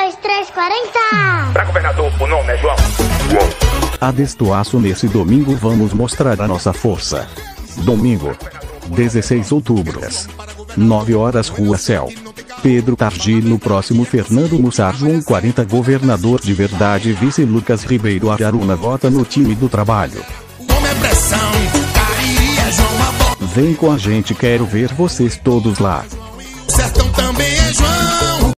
3340. Pra governador, o nome é João. Adestoaço, nesse domingo vamos mostrar a nossa força. Domingo, 16 outubro, 9 horas, Rua Céu. Pedro Targil. No próximo, Fernando Mussar. João 40, governador de verdade. Vice Lucas Ribeiro Araruna. Vota no time do trabalho. Vem com a gente, quero ver vocês todos lá. Sertão também é João.